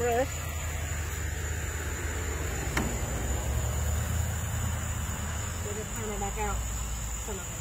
brush. We'll just hammer back out some of it.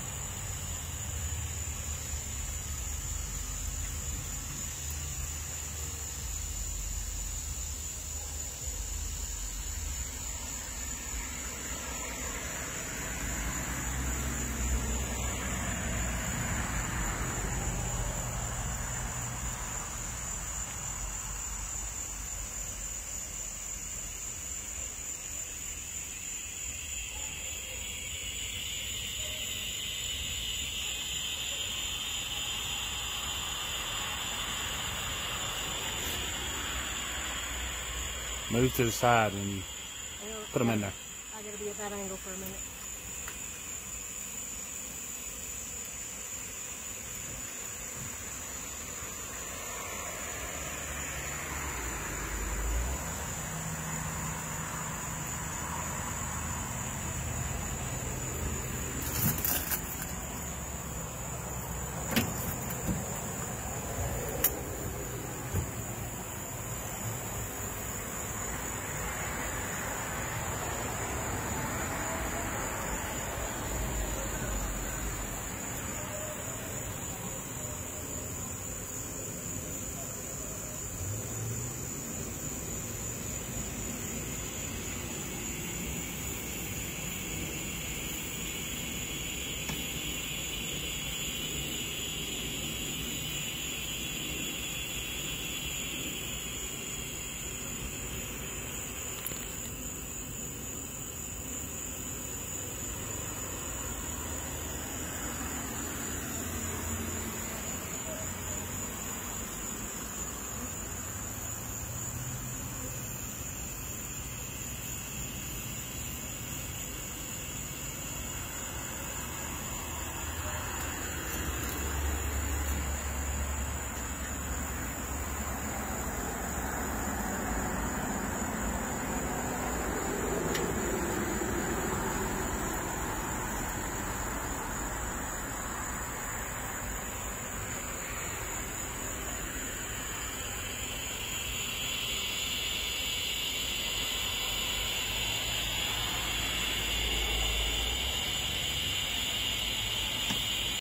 Move to the side when you put them in there. I gotta be at that angle for a minute.